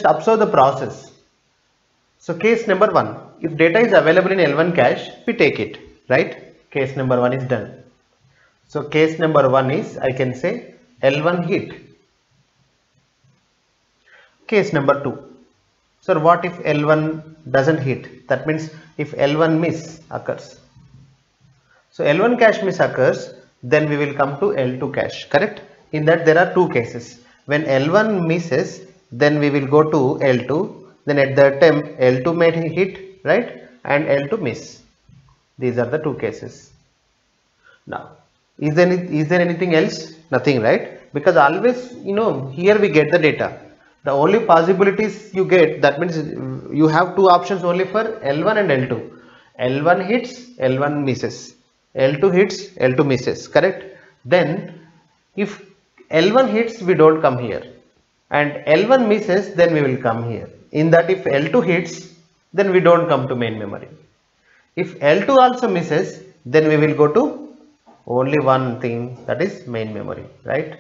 observe the process. So case number 1, if data is available in L1 cache, we take it, right? Case number 1 is done. So case number 1 is, I can say, L1 hit. Case number 2. So what if L1 doesn't hit? That means if L1 miss occurs. So L1 cache miss occurs, then we will come to L2 cache, correct? In that there are two cases. When L1 misses, then we will go to L2. Then at that time L2 may hit, right? And L2 miss. These are the two cases. Now, is there anything else? Nothing, right? Because always, here we get the data. The only possibilities you get, that means you have two options only for L1 and L2. L1 hits, L1 misses. L2 hits, L2 misses, correct? Then if L1 hits, we don't come here. And L1 misses, then we will come here. In that if L2 hits, then we don't come to main memory. If L2 also misses, then we will go to only one thing, that is main memory, right?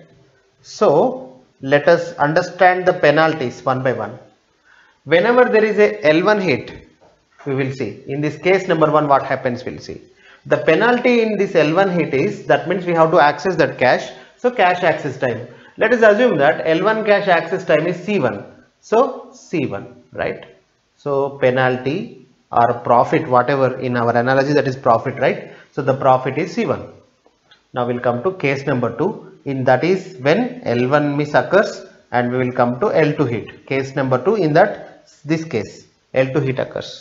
So let us understand the penalties one by one. Whenever there is a L1 hit, we will see. In this case number 1, what happens, we'll see. The penalty in this L1 hit is, that means we have to access that cache. So cache access time. Let us assume that L1 cache access time is C1. So C1, right? So penalty or profit, whatever in our analogy, that is profit, right? So the profit is C1. Now we'll come to case number 2. In that is when L1 miss occurs, and we will come to L2 hit. Case number 2, in this case L2 hit occurs.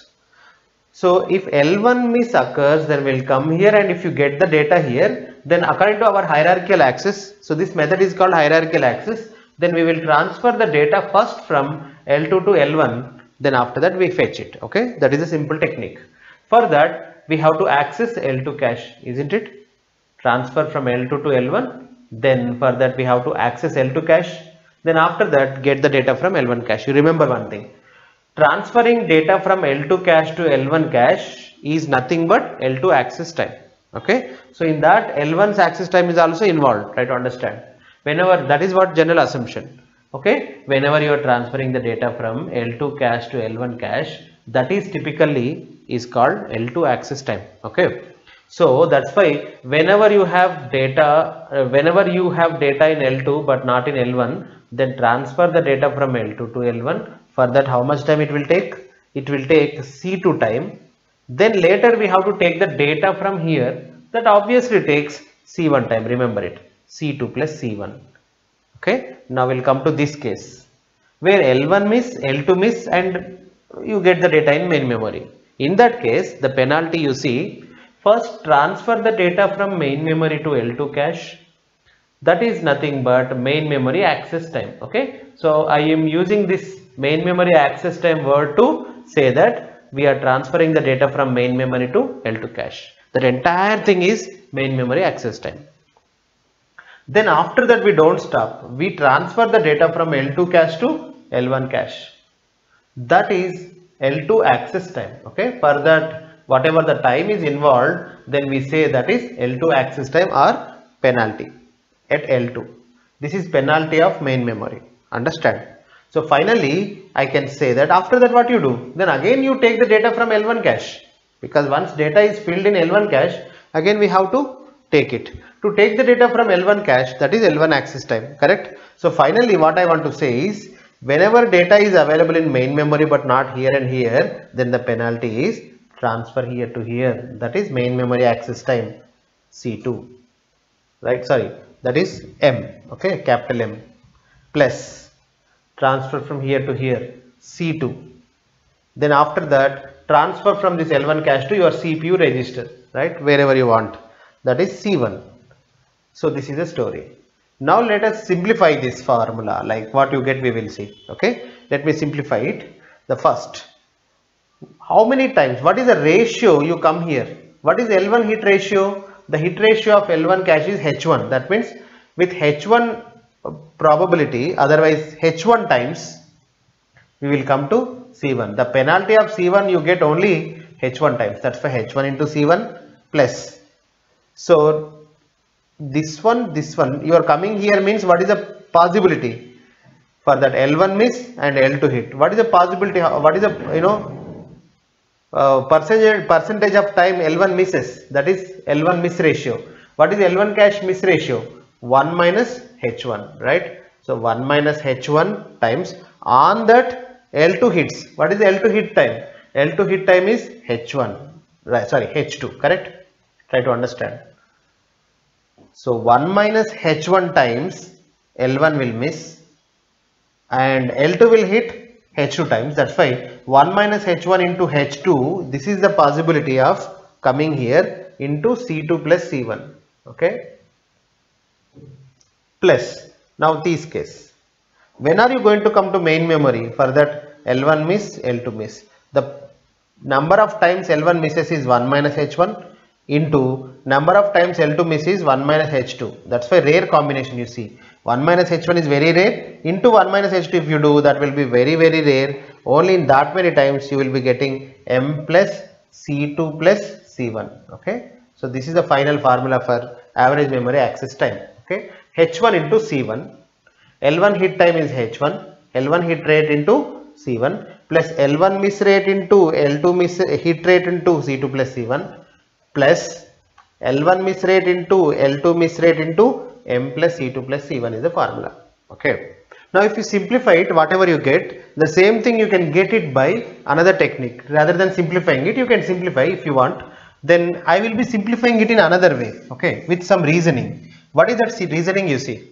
So if L1 miss occurs, then we'll come here, and if you get the data here, then according to our hierarchical access, so this method is called hierarchical access, then we will transfer the data first from L2 to L1, then after that we fetch it. Okay, that is a simple technique. For that we have to access L2 cache, isn't it? Transfer from L2 to L1, then for that we have to access L2 cache, then after that get the data from L1 cache. You remember one thing, transferring data from L2 cache to L1 cache is nothing but L2 access time. Okay, so in that L1's access time is also involved. Try to understand. Whenever, that is what general assumption. Okay, whenever you are transferring the data from L2 cache to L1 cache, that is typically is called L2 access time. Okay, so that's why whenever you have data in L2 but not in L1, then transfer the data from L2 to L1. For that, how much time it will take? It will take C2 time. Then later we have to take the data from here. That obviously takes C1 time. Remember it. C2 plus C1. Okay. Now we'll come to this case where L1 miss, L2 miss, and you get the data in main memory. In that case, the penalty you see, first transfer the data from main memory to L2 cache. That is nothing but main memory access time. Okay. So I am using this main memory access time word to say that we are transferring the data from main memory to L2 cache. That entire thing is main memory access time. Then after that we don't stop. We transfer the data from L2 cache to L1 cache. That is L2 access time. Okay. For that, whatever the time is involved, then we say that is L2 access time or penalty at L2. This is penalty of main memory. Understand? So finally, I can say that after that what you do? Then again you take the data from L1 cache, because once data is filled in L1 cache, again we have to take it. To take the data from L1 cache, that is L1 access time, correct? So finally what I want to say is, whenever data is available in main memory but not here and here, then the penalty is transfer here to here. That is main memory access time C2, right? Sorry, that is M, okay, capital M, plus transfer from here to here C2. Then after that transfer from this L1 cache to your CPU register, right, wherever you want, that is C1. So this is the story. Now let us simplify this formula. Like what you get we will see. Okay, let me simplify it. The first, how many times, what is the ratio you come here? What is L1 hit ratio? The hit ratio of L1 cache is H1. That means with H1 probability, otherwise H1 times, we will come to C1. The penalty of C1 you get only H1 times. That's for H1 into C1 plus. So this one, you are coming here means what is the possibility? for that L1 miss and L2 hit. What is the possibility? What is the percentage of time L1 misses? That is L1 miss ratio. What is L1 cache miss ratio? 1 minus H1, right? So 1 minus H1 times on that L2 hits. What is the L2 hit time? L2 hit time is H1, right? Sorry, H2, correct? Try to understand. So 1 minus H1 times L1 will miss and L2 will hit H2 times. That's why 1 minus H1 into H2, this is the possibility of coming here into C2 plus C1, okay? Plus, now this case, when are you going to come to main memory for that L1 miss, L2 miss? The number of times L1 misses is 1 minus H1 into number of times L2 misses 1 minus H2. That's why rare combination you see. 1 minus H1 is very rare, into 1 minus H2 if you do, that will be very rare. Only in that many times you will be getting M plus C2 plus C1, okay? So this is the final formula for average memory access time, okay? H1 into C1, L1 hit time is H1, L1 hit rate into C1 plus L1 miss rate into L2 miss hit rate into C2 plus C1 plus L1 miss rate into L2 miss rate into M plus C2 plus C1 is the formula, okay? Now if you simplify it, whatever you get, the same thing you can get it by another technique. Rather than simplifying it, you can simplify if you want. Then I will be simplifying it in another way, okay, with some reasoning. What is that reasoning you see?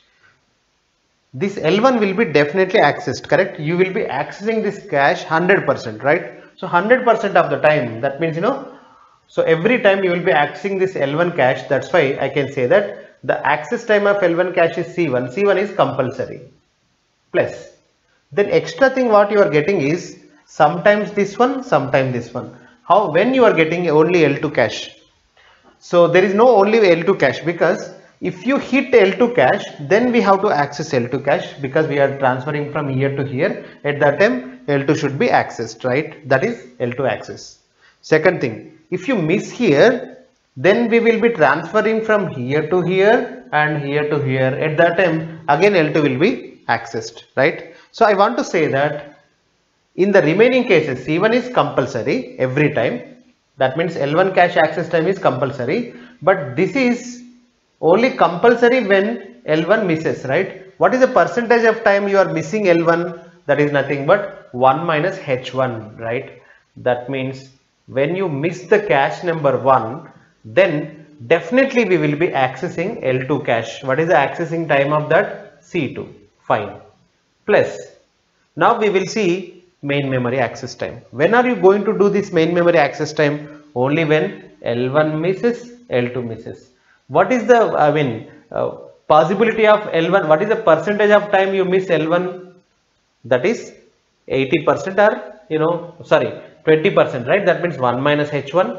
This L1 will be definitely accessed, correct? You will be accessing this cache 100%, right? So 100% of the time, that means, so every time you will be accessing this L1 cache. That's why I can say that the access time of L1 cache is C1. C1 is compulsory. Plus, then extra thing what you are getting is sometimes this one, sometimes this one. How? When you are getting only L2 cache. So there is no only L2 cache, because if you hit L2 cache, then we have to access L2 cache, because we are transferring from here to here. At that time L2 should be accessed, right? That is L2 access. Second thing, if you miss here, then we will be transferring from here to here and here to here. At that time again L2 will be accessed, right? So I want to say that in the remaining cases C1 is compulsory every time. That means L1 cache access time is compulsory, but this is only compulsory when L1 misses, right? What is the percentage of time you are missing L1? That is nothing but 1 minus H1, right? That means when you miss the cache number 1, then definitely we will be accessing L2 cache. What is the accessing time of that? C2. Fine. Plus, now we will see main memory access time. When are you going to do this main memory access time? Only when L1 misses, L2 misses. What is the possibility of L1? What is the percentage of time you miss L1? That is 80% or 20%, right? That means 1 minus H1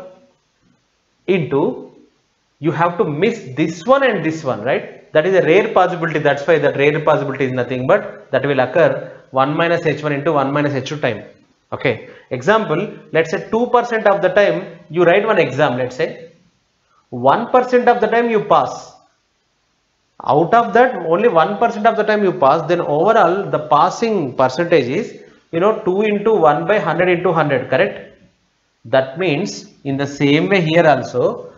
into, you have to miss this one and this one, right? That is a rare possibility. That's why that rare possibility is nothing but that will occur 1 minus H1 into 1 minus H2 time. Okay. Example, let's say 2% of the time you write one exam, let's say 1% of the time you pass. Out of that only 1% of the time you pass, then overall the passing percentage is 2 into 1 by 100 into 100, correct? That means in the same way here also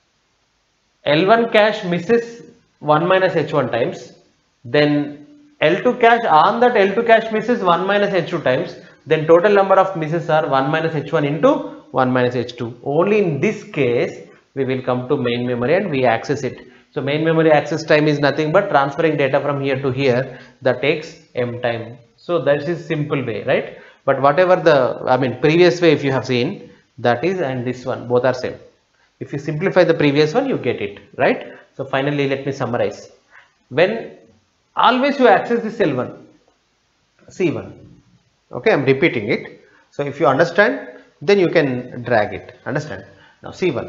L1 cache misses 1 minus H1 times, then L2 cache on that L2 cache misses 1 minus H2 times, then total number of misses are 1 minus H1 into 1 minus H2. Only in this case we will come to main memory and we access it. So main memory access time is nothing but transferring data from here to here, that takes M time. So that is simple way, right? But whatever the previous way if you have seen, that is, and this one both are same. If you simplify the previous one, you get it, right? So finally let me summarize. When always you access this L1, C1, okay, I am repeating it. So if you understand, then you can drag it, understand? Now C1,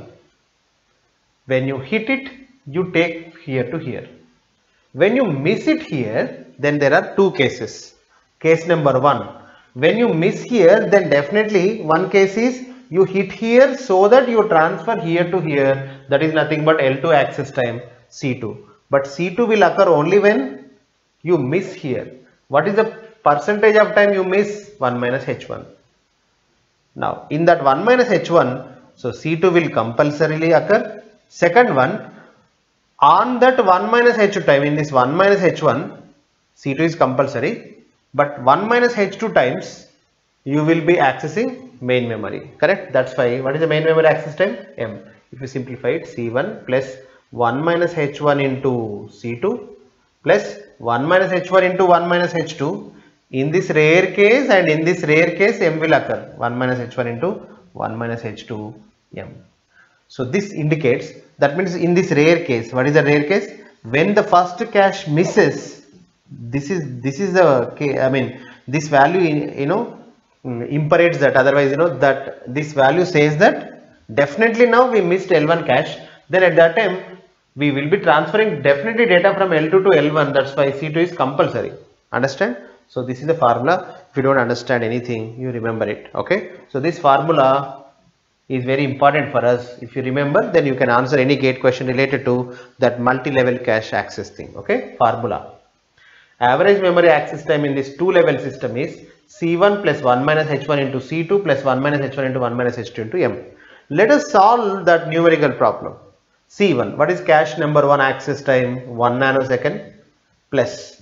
when you hit it, you take here to here. When you miss it here, then there are two cases. Case number 1, when you miss here, then definitely one case is you hit here so that you transfer here to here, that is nothing but L2 access time C2. But C2 will occur only when you miss here. What is the percentage of time you miss? 1 minus h1. Now in that 1 minus h1, so C2 will compulsorily occur. Second one, on that 1 minus h2 time, in this 1 minus h1, C2 is compulsory, but 1 minus h2 times you will be accessing main memory, correct? That's why, what is the main memory access time? M. If you simplify it, C1 plus 1 minus h1 into C2 plus 1 minus h1 into 1 minus h2. In this rare case and in this rare case, M will occur. 1 minus h1 into 1 minus h2 M. So this indicates, that means in this rare case, what is the rare case? When the first cache misses, this is the case, I mean this value imperates that, otherwise that this value says that definitely now we missed L1 cache, then at that time we will be transferring definitely data from L2 to L1. That's why C2 is compulsory. Understand? So this is the formula. If you don't understand anything, you remember it. Okay. So this formula is very important for us. If you remember, then you can answer any gate question related to that multi-level cache access thing. Okay. Formula. Average memory access time in this two-level system is C1 plus 1 minus h1 into C2 plus 1 minus h1 into 1 minus h2 into M. Let us solve that numerical problem. C1, what is cache number 1 access time? 1 nanosecond plus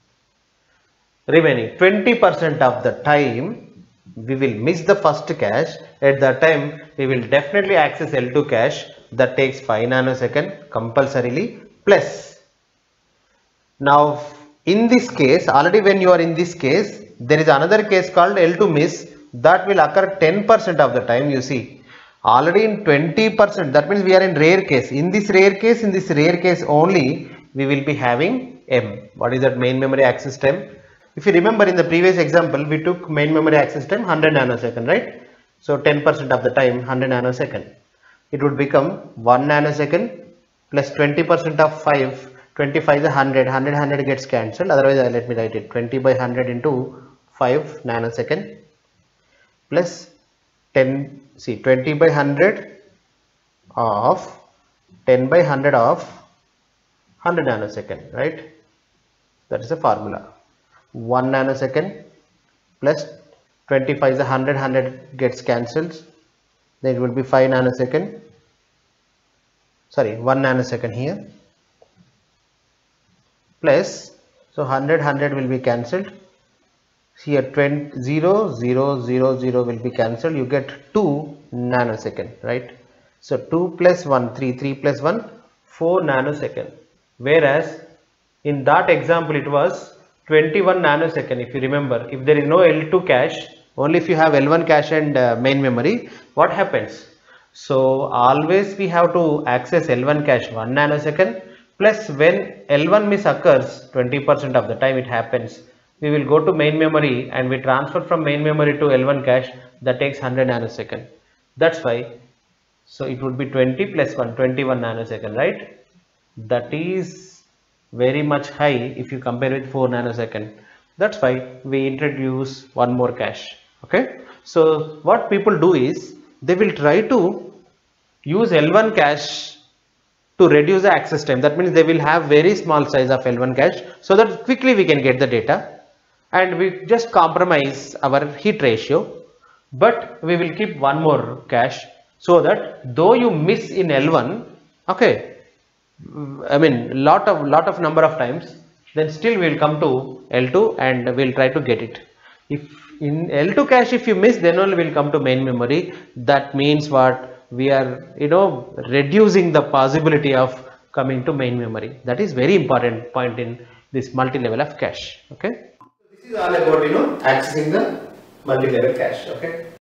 remaining 20% of the time we will miss the first cache. At that time we will definitely access L2 cache, that takes 5 nanosecond compulsorily, plus now in this case, already when you are in this case, there is another case called L2 miss, that will occur 10% of the time. You see, already in 20%, that means we are in rare case. In this rare case only we will be having M. What is that main memory access time? If you remember, in the previous example we took main memory access time 100 nanosecond, right? So 10% of the time 100 nanosecond, it would become 1 nanosecond plus 20% of 5, 25 is 100, 100 gets cancelled, otherwise let me write it, 20 by 100 into 5 nanosecond plus 10, see 20 by 100 of 10 by 100 of 100 nanosecond, right? That is the formula. 1 nanosecond plus 25 is 100, 100 gets cancelled, then it will be 5 nanosecond, sorry 1 nanosecond here, plus, so 100 will be cancelled, here 20, 0, 0, 0, 0 will be cancelled, you get 2 nanosecond, right? So 2 plus 1, 3, 3 plus 1, 4 nanosecond, whereas in that example it was 21 nanosecond. If you remember, if there is no L2 cache, only if you have L1 cache and main memory, what happens? So always we have to access L1 cache 1 nanosecond, plus when L1 miss occurs 20% of the time it happens, we will go to main memory and we transfer from main memory to L1 cache, that takes 100 nanosecond. That's why, so it would be 20 plus 1, 21 nanosecond, right? That is very much high if you compare with 4 nanosecond. That's why we introduce one more cache. Okay. So what people do is they will try to use L1 cache to reduce the access time. That means they will have very small size of L1 cache so that quickly we can get the data, and we just compromise our hit ratio, but we will keep one more cache so that though you miss in L1, okay, I mean lot of number of times, then still we will come to L2 and we will try to get it. If in L2 cache if you miss, then only we will come to main memory. That means what? We are reducing the possibility of coming to main memory. That is very important point in this multi-level of cache. Okay. This is all about accessing the multi-level cache. Okay.